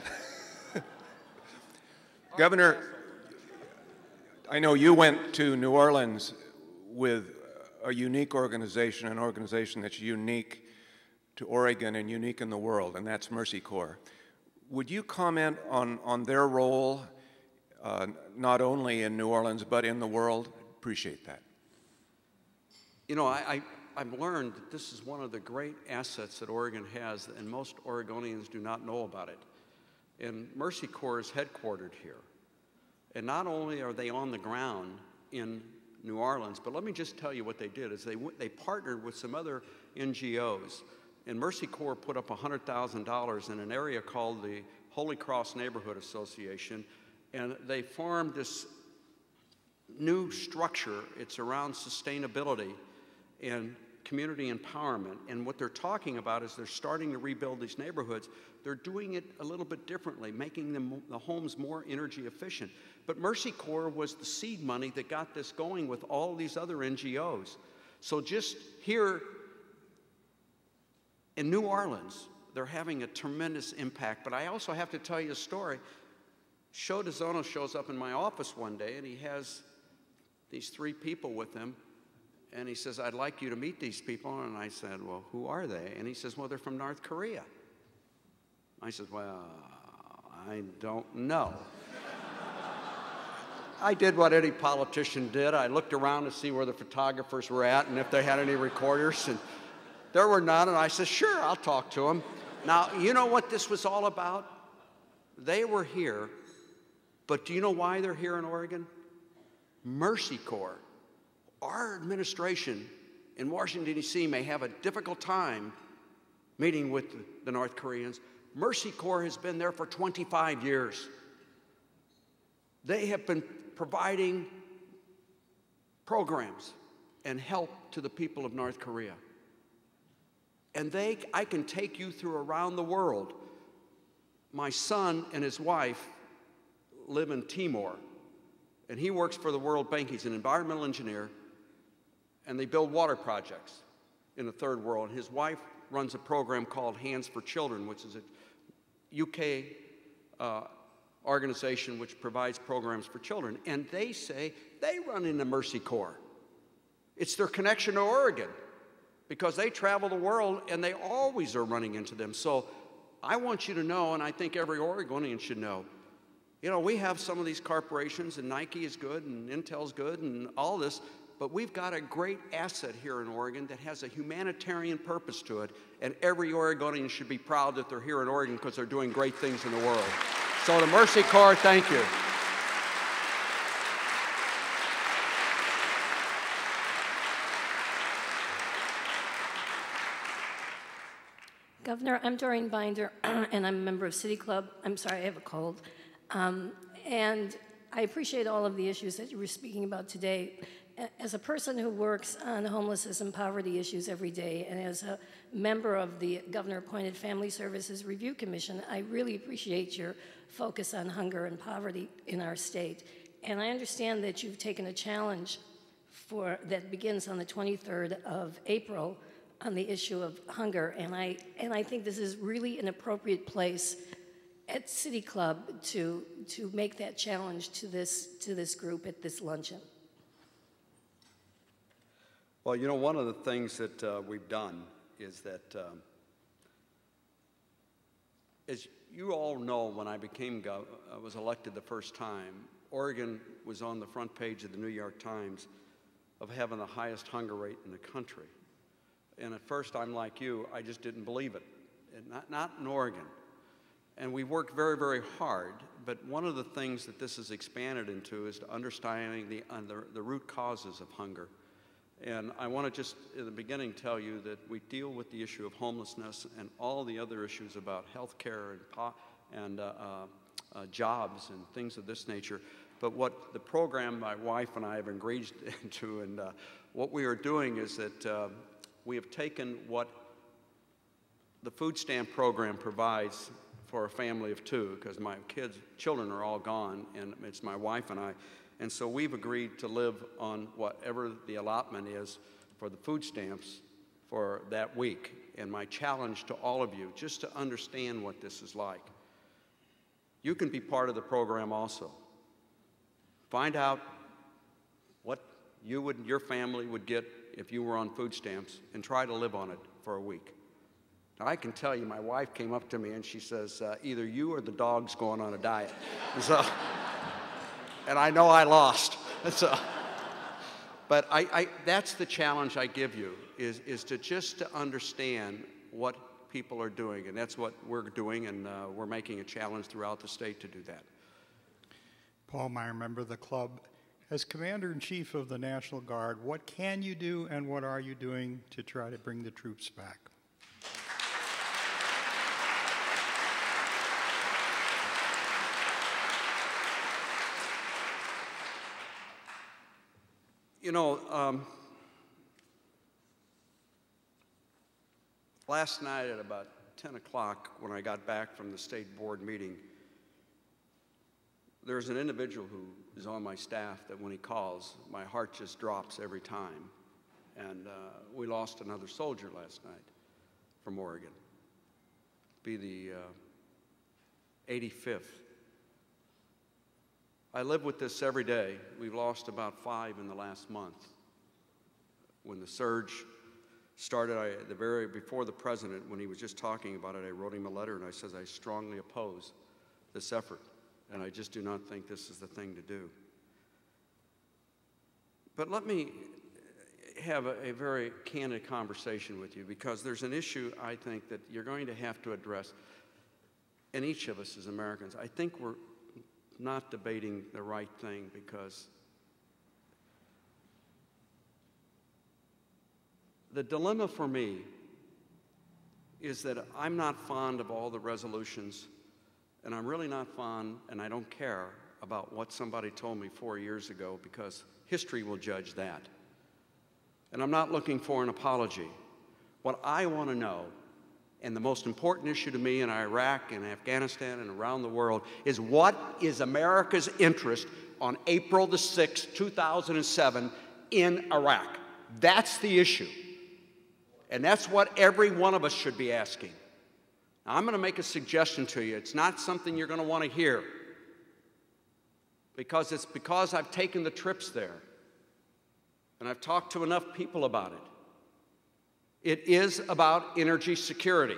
Governor, I know you went to New Orleans with a unique organization, an organization that's unique to Oregon and unique in the world, and that's Mercy Corps. Would you comment on, on their role, uh, not only in New Orleans, but in the world? Appreciate that. You know, I, I, I've learned that this is one of the great assets that Oregon has, and most Oregonians do not know about it. And Mercy Corps is headquartered here. And not only are they on the ground in New Orleans, but let me just tell you what they did is they, they partnered with some other N G Os, and Mercy Corps put up one hundred thousand dollars in an area called the Holy Cross Neighborhood Association, and they formed this new structure. It's around sustainability and community empowerment, and what they're talking about is they're starting to rebuild these neighborhoods. They're doing it a little bit differently, making them, the homes more energy efficient. But Mercy Corps was the seed money that got this going with all these other N G Os. So just here in New Orleans, they're having a tremendous impact. But I also have to tell you a story. Sho DeZono shows up in my office one day, and he has these three people with him. And he says, I'd like you to meet these people. And I said, well, who are they? And he says, well, they're from North Korea. I said, well, I don't know. I did what any politician did. I looked around to see where the photographers were at and if they had any recorders. And there were none. And I said, sure, I'll talk to them. Now, you know what this was all about? They were here. But do you know why they're here in Oregon? Mercy Corps. Our administration in Washington, D C may have a difficult time meeting with the North Koreans. Mercy Corps has been there for twenty-five years. They have been providing programs and help to the people of North Korea. And they, I can take you through around the world. My son and his wife live in Timor, and he works for the World Bank. He's an environmental engineer, and they build water projects in the third world. His wife runs a program called Hands for Children, which is a U K uh, organization which provides programs for children. And they say they run into Mercy Corps. It's their connection to Oregon because they travel the world and they always are running into them. So I want you to know, and I think every Oregonian should know, you know, we have some of these corporations, and Nike is good, and Intel's good, and all this, but we've got a great asset here in Oregon that has a humanitarian purpose to it, and every Oregonian should be proud that they're here in Oregon because they're doing great things in the world. So the Mercy Corps, thank you. Governor, I'm Doreen Binder, and I'm a member of City Club. I'm sorry, I have a cold. Um, and I appreciate all of the issues that you were speaking about today. As a person who works on homelessness and poverty issues every day, and as a member of the governor-appointed Family Services Review Commission, I really appreciate your focus on hunger and poverty in our state. And I understand that you've taken a challenge for, that begins on the twenty-third of April on the issue of hunger, and I, and I think this is really an appropriate place at City Club to, to make that challenge to this, to this group at this luncheon. Well, you know, one of the things that uh, we've done is that, um, as you all know, when I became gov I was elected the first time, Oregon was on the front page of the New York Times of having the highest hunger rate in the country. And at first, I'm like you, I just didn't believe it. And not, not in Oregon. And we worked very, very hard, but one of the things that this has expanded into is to understanding the, uh, the, the root causes of hunger. And I want to just, in the beginning, tell you that we deal with the issue of homelessness and all the other issues about health care and, po and uh, uh, uh, jobs and things of this nature. But what the program my wife and I have engaged into, and uh, what we are doing is that uh, we have taken what the food stamp program provides for a family of two, because my kids, children are all gone, and it's my wife and I. And so we've agreed to live on whatever the allotment is for the food stamps for that week. And my challenge to all of you, just to understand what this is like. You can be part of the program also. Find out what you would, your family would get if you were on food stamps, and try to live on it for a week. Now, I can tell you, my wife came up to me and she says, uh, either you or the dog's going on a diet. And, so, and I know I lost. So, but I, I, that's the challenge I give you, is, is to just to understand what people are doing. And that's what we're doing, and uh, we're making a challenge throughout the state to do that. Paul Meyer, member of the club. As Commander-in-Chief of the National Guard, what can you do and what are you doing to try to bring the troops back? You know, um, last night at about ten o'clock, when I got back from the state board meeting, there's an individual who is on my staff that when he calls, my heart just drops every time. And uh, we lost another soldier last night from Oregon. Be the uh, eighty-fifth. I live with this every day. We've lost about five in the last month. When the surge started, I, the very before the president, when he was just talking about it, I wrote him a letter and I said, I strongly oppose this effort, and I just do not think this is the thing to do. But let me have a, a very candid conversation with you, because there's an issue I think that you're going to have to address, and each of us as Americans. I think we're not debating the right thing, because the dilemma for me is that I'm not fond of all the resolutions, and I'm really not fond, and I don't care about what somebody told me four years ago, because history will judge that. And I'm not looking for an apology. What I want to know, and the most important issue to me in Iraq and Afghanistan and around the world, is what is America's interest on April the sixth, two thousand seven in Iraq? That's the issue. And that's what every one of us should be asking. Now, I'm going to make a suggestion to you. It's not something you're going to want to hear, because it's because I've taken the trips there and I've talked to enough people about it. It is about energy security.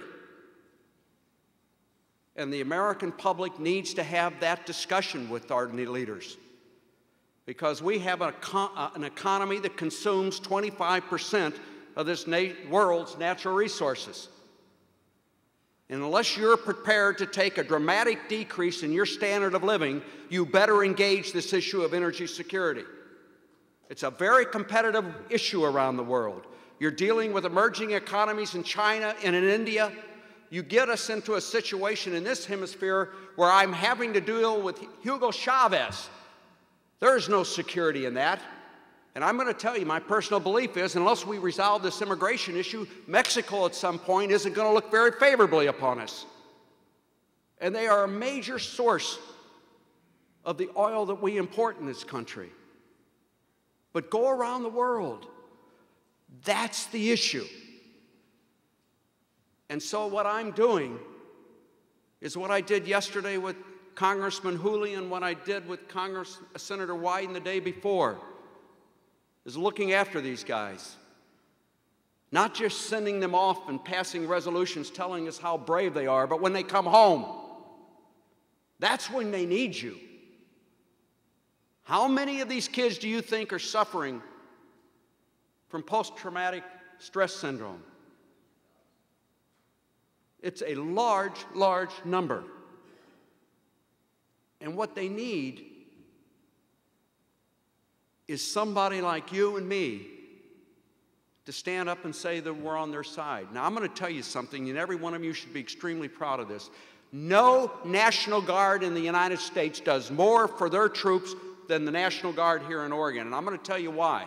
And the American public needs to have that discussion with our leaders, because we have a, an economy that consumes twenty-five percent of this na- world's natural resources. And unless you're prepared to take a dramatic decrease in your standard of living, you better engage this issue of energy security. It's a very competitive issue around the world. You're dealing with emerging economies in China and in India. You get us into a situation in this hemisphere where I'm having to deal with Hugo Chavez. There's no security in that. And I'm going to tell you, my personal belief is, unless we resolve this immigration issue, Mexico at some point isn't going to look very favorably upon us. And they are a major source of the oil that we import in this country. But go around the world. That's the issue. And so what I'm doing is what I did yesterday with Congressman Hooley and what I did with Congress, Senator Wyden the day before, is looking after these guys. Not just sending them off and passing resolutions telling us how brave they are, but when they come home, that's when they need you. How many of these kids do you think are suffering from post-traumatic stress syndrome. It's a large, large number. And what they need is somebody like you and me to stand up and say that we're on their side. Now, I'm going to tell you something, and every one of you should be extremely proud of this. No National Guard in the United States does more for their troops than the National Guard here in Oregon, and I'm going to tell you why.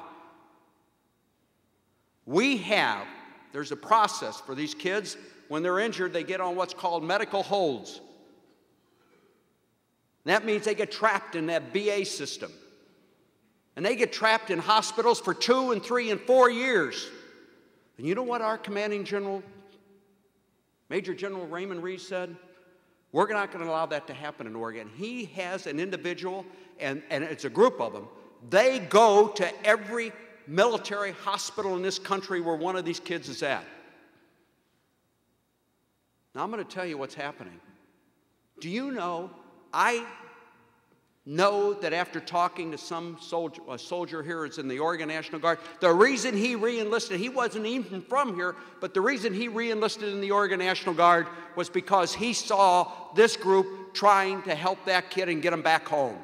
We have, there's a process for these kids. When they're injured, they get on what's called medical holds. That means they get trapped in that B A system. And they get trapped in hospitals for two and three and four years. And you know what our commanding general, Major General Raymond Reed said? We're not going to allow that to happen in Oregon. He has an individual, and, and it's a group of them. They go to every military hospital in this country where one of these kids is at. Now, I'm going to tell you what's happening. Do you know, I know that after talking to some soldier, a soldier here is in the Oregon National Guard, the reason he re-enlisted, he wasn't even from here, but the reason he re-enlisted in the Oregon National Guard was because he saw this group trying to help that kid and get him back home.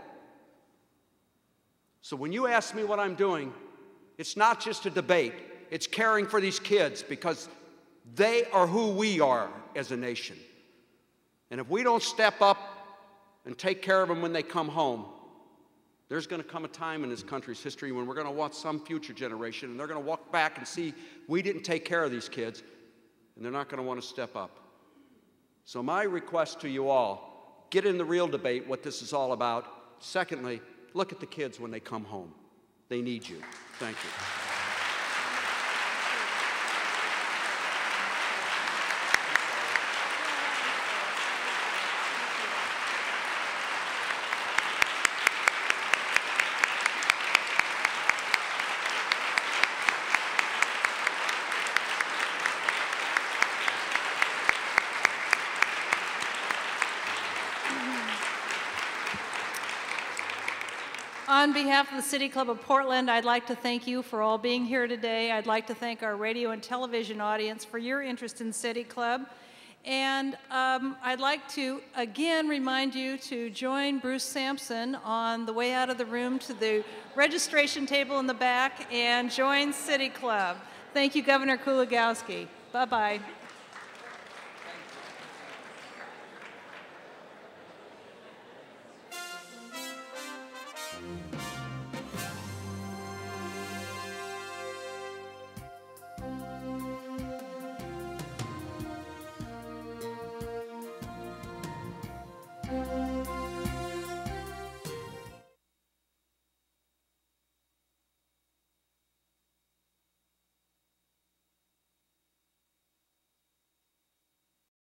So when you ask me what I'm doing, it's not just a debate, it's caring for these kids because they are who we are as a nation. And if we don't step up and take care of them when they come home, there's going to come a time in this country's history when we're going to watch some future generation and they're going to walk back and see we didn't take care of these kids, and they're not going to want to step up. So my request to you all, get in the real debate, what this is all about. Secondly, look at the kids when they come home. They need you. Thank you. On behalf of the City Club of Portland, I'd like to thank you for all being here today. I'd like to thank our radio and television audience for your interest in City Club. And um, I'd like to again remind you to join Bruce Sampson on the way out of the room to the registration table in the back and join City Club. Thank you, Governor Kulongoski. Bye-bye.